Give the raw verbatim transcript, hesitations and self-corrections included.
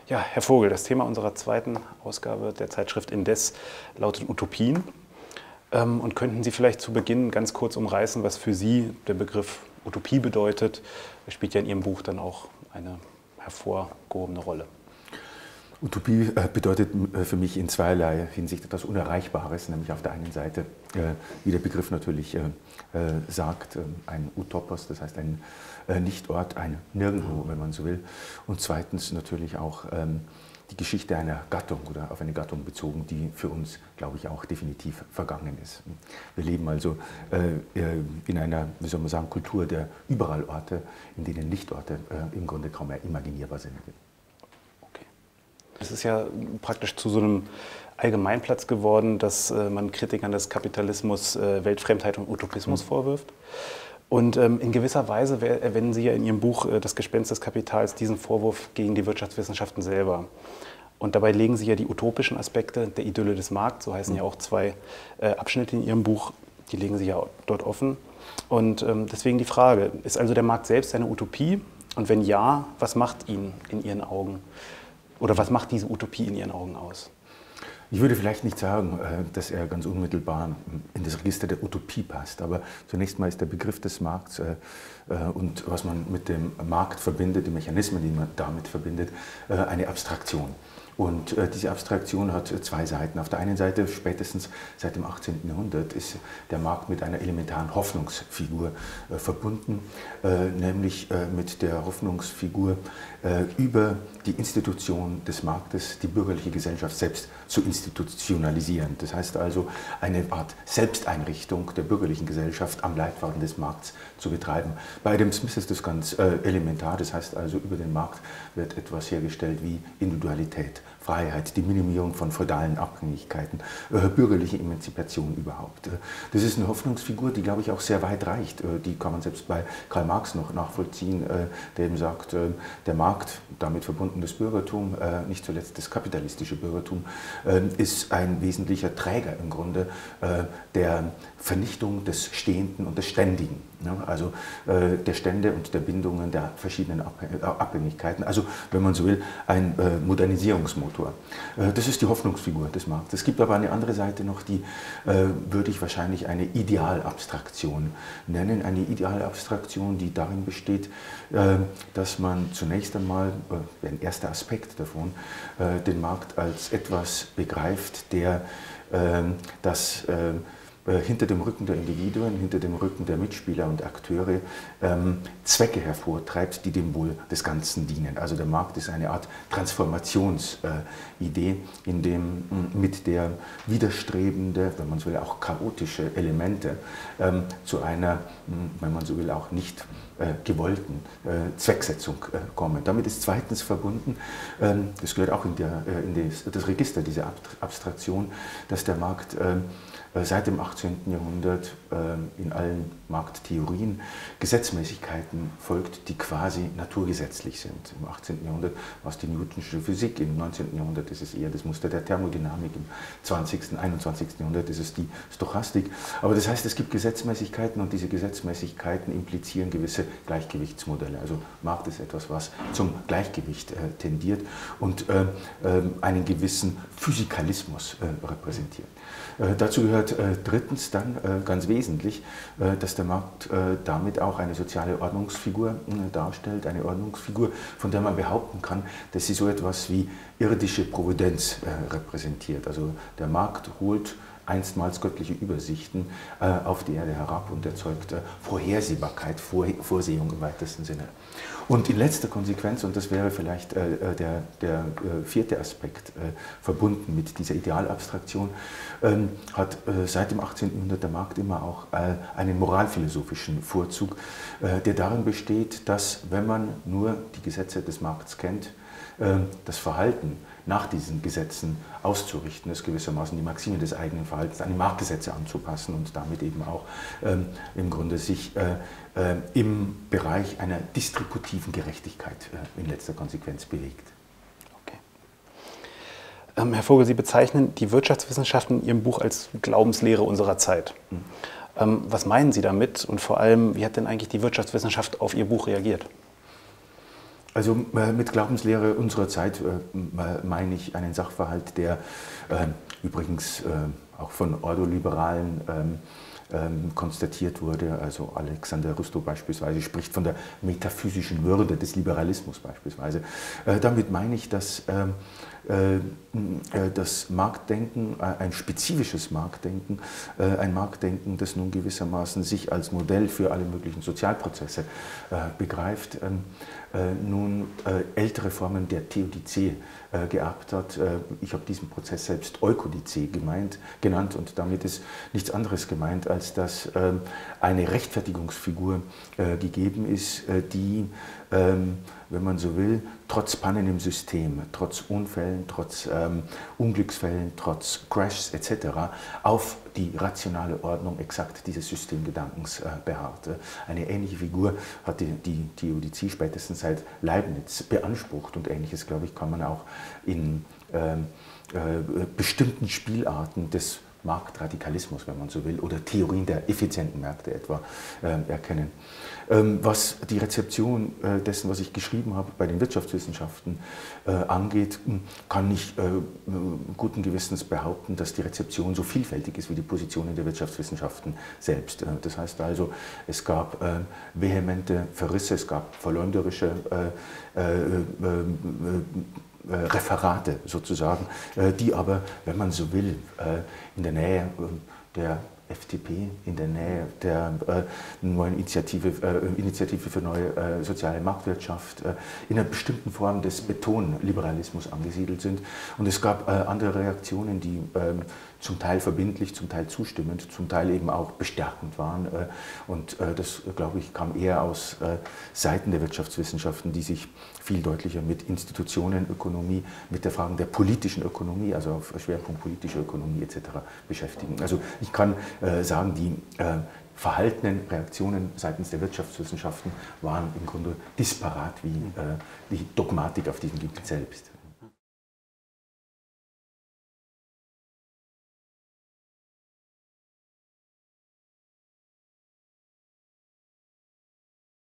Ja, Herr Vogel, das Thema unserer zweiten Ausgabe der Zeitschrift Indes lautet Utopien. Ähm, und könnten Sie vielleicht zu Beginn ganz kurz umreißen, was für Sie der Begriff Utopie bedeutet? Das spielt ja in Ihrem Buch dann auch eine hervorgehobene Rolle. Utopie bedeutet für mich in zweierlei Hinsicht etwas Unerreichbares, nämlich auf der einen Seite, wie der Begriff natürlich sagt, ein Utopos, das heißt ein Nichtort, ein Nirgendwo, wenn man so will. Und zweitens natürlich auch die Geschichte einer Gattung oder auf eine Gattung bezogen, die für uns, glaube ich, auch definitiv vergangen ist. Wir leben also in einer, wie soll man sagen, Kultur der Überallorte, in denen Nichtorte im Grunde kaum mehr imaginierbar sind. Es ist ja praktisch zu so einem Allgemeinplatz geworden, dass äh, man Kritikern des Kapitalismus äh, Weltfremdheit und Utopismus mhm. vorwirft. Und ähm, in gewisser Weise wenden Sie ja in Ihrem Buch äh, Das Gespenst des Kapitals diesen Vorwurf gegen die Wirtschaftswissenschaften selber. Und dabei legen Sie ja die utopischen Aspekte der Idylle des Markts, so heißen mhm. ja auch zwei äh, Abschnitte in Ihrem Buch, die legen Sie ja dort offen. Und ähm, deswegen die Frage, ist also der Markt selbst eine Utopie? Und wenn ja, was macht ihn in Ihren Augen? Oder was macht diese Utopie in Ihren Augen aus? Ich würde vielleicht nicht sagen, dass er ganz unmittelbar in das Register der Utopie passt, aber zunächst mal ist der Begriff des Markts und was man mit dem Markt verbindet, die Mechanismen, die man damit verbindet, eine Abstraktion. Und äh, diese Abstraktion hat zwei Seiten. Auf der einen Seite, spätestens seit dem achtzehnten Jahrhundert, ist der Markt mit einer elementaren Hoffnungsfigur äh, verbunden, äh, nämlich äh, mit der Hoffnungsfigur, äh, über die Institution des Marktes die bürgerliche Gesellschaft selbst zu institutionalisieren. Das heißt also, eine Art Selbsteinrichtung der bürgerlichen Gesellschaft am Leitfaden des Markts zu betreiben. Bei Adam Smith ist das ganz äh, elementar, das heißt also, über den Markt wird etwas hergestellt wie Individualität, Freiheit, die Minimierung von feudalen Abhängigkeiten, äh, bürgerliche Emanzipation überhaupt. Das ist eine Hoffnungsfigur, die, glaube ich, auch sehr weit reicht. Äh, die kann man selbst bei Karl Marx noch nachvollziehen, äh, der eben sagt, äh, der Markt, damit verbunden das Bürgertum, äh, nicht zuletzt das kapitalistische Bürgertum, äh, ist ein wesentlicher Träger im Grunde äh, der Vernichtung des Stehenden und des Ständigen. Ja, also äh, der Stände und der Bindungen der verschiedenen Abhängigkeiten. Also, wenn man so will, ein äh, Modernisierungsmotor. Äh, das ist die Hoffnungsfigur des Marktes. Es gibt aber eine andere Seite noch, die äh, würde ich wahrscheinlich eine Idealabstraktion nennen. Eine Idealabstraktion, die darin besteht, äh, dass man zunächst einmal, äh, ein erster Aspekt davon, äh, den Markt als etwas begreift, der äh, das äh, hinter dem Rücken der Individuen, hinter dem Rücken der Mitspieler und Akteure ähm, Zwecke hervortreibt, die dem Wohl des Ganzen dienen. Also der Markt ist eine Art Transformationsidee, äh, in dem mh, mit der widerstrebende, wenn man so will, auch chaotische Elemente ähm, zu einer, mh, wenn man so will, auch nicht äh, gewollten äh, Zwecksetzung äh, kommen. Damit ist zweitens verbunden, ähm, das gehört auch in, der, äh, in des, das Register dieser Abstraktion, dass der Markt äh, seit dem achtzehnten Jahrhundert äh, in allen Markttheorien Gesetzmäßigkeiten folgt, die quasi naturgesetzlich sind. Im achtzehnten Jahrhundert war es die Newtonsche Physik, im neunzehnten Jahrhundert ist es eher das Muster der Thermodynamik, im zwanzigsten, einundzwanzigsten Jahrhundert ist es die Stochastik. Aber das heißt, es gibt Gesetzmäßigkeiten und diese Gesetzmäßigkeiten implizieren gewisse Gleichgewichtsmodelle. Also Markt ist etwas, was zum Gleichgewicht äh, tendiert und äh, äh, einen gewissen Physikalismus äh, repräsentiert. Äh, dazu gehört äh, drittens dann äh, ganz wesentlich, äh, dass der Markt äh, damit auch eine soziale Ordnungsfigur äh, darstellt, eine Ordnungsfigur, von der man behaupten kann, dass sie so etwas wie irdische Providenz äh, repräsentiert. Also der Markt holt einstmals göttliche Übersichten äh, auf die Erde herab und erzeugt äh, Vorhersehbarkeit, Vor Vorsehung im weitesten Sinne. Und in letzter Konsequenz, und das wäre vielleicht äh, der, der äh, vierte Aspekt, äh, verbunden mit dieser Idealabstraktion, ähm, hat äh, seit dem achtzehnten Jahrhundert der Markt immer auch äh, einen moralphilosophischen Vorzug, äh, der darin besteht, dass, wenn man nur die Gesetze des Markts kennt, äh, das Verhalten nach diesen Gesetzen auszurichten ist, gewissermaßen die Maxime des eigenen Verhaltens an die Marktgesetze anzupassen und damit eben auch ähm, im Grunde sich äh, äh, im Bereich einer distributiven Gerechtigkeit äh, in letzter Konsequenz bewegt. Okay. Ähm, Herr Vogel, Sie bezeichnen die Wirtschaftswissenschaften in Ihrem Buch als Glaubenslehre unserer Zeit. Mhm. Ähm, was meinen Sie damit und vor allem, wie hat denn eigentlich die Wirtschaftswissenschaft auf Ihr Buch reagiert? Also mit Glaubenslehre unserer Zeit meine ich einen Sachverhalt, der übrigens auch von Ordoliberalen Ähm, konstatiert wurde. Also Alexander Rustow beispielsweise spricht von der metaphysischen Würde des Liberalismus beispielsweise. Äh, damit meine ich, dass äh, äh, das Marktdenken, äh, ein spezifisches Marktdenken, äh, ein Marktdenken, das nun gewissermaßen sich als Modell für alle möglichen Sozialprozesse äh, begreift, äh, äh, nun äh, ältere Formen der Theodizee äh, geerbt hat. Äh, ich habe diesen Prozess selbst Eukodizee gemeint, genannt und damit ist nichts anderes gemeint, als dass äh, eine Rechtfertigungsfigur äh, gegeben ist, äh, die, äh, wenn man so will, trotz Pannen im System, trotz Unfällen, trotz ähm, Unglücksfällen, trotz Crashs et cetera auf die rationale Ordnung exakt dieses Systemgedankens äh, beharrt. Eine ähnliche Figur hat die, die Theodizie spätestens seit Leibniz beansprucht und Ähnliches, glaube ich, kann man auch in äh, äh, bestimmten Spielarten des Marktradikalismus, wenn man so will, oder Theorien der effizienten Märkte etwa äh, erkennen. Ähm, was die Rezeption äh, dessen, was ich geschrieben habe, bei den Wirtschaftswissenschaften äh, angeht, kann ich äh, guten Gewissens behaupten, dass die Rezeption so vielfältig ist wie die Positionen der Wirtschaftswissenschaften selbst. Äh, das heißt also, es gab äh, vehemente Verrisse, es gab verleumderische äh, äh, äh, Referate sozusagen, die aber, wenn man so will, in der Nähe der F D P, in der Nähe der neuen Initiative, Initiative für neue soziale Marktwirtschaft, in einer bestimmten Form des Betonliberalismus angesiedelt sind. Und es gab andere Reaktionen, die zum Teil verbindlich, zum Teil zustimmend, zum Teil eben auch bestärkend waren. Und das, glaube ich, kam eher aus Seiten der Wirtschaftswissenschaften, die sich viel deutlicher mit Institutionenökonomie, mit der Frage der politischen Ökonomie, also auf Schwerpunkt politische Ökonomie et cetera beschäftigen. Also ich kann äh, sagen, die äh, verhaltenen Reaktionen seitens der Wirtschaftswissenschaften waren im Grunde disparat wie äh, die Dogmatik auf diesem Gebiet selbst.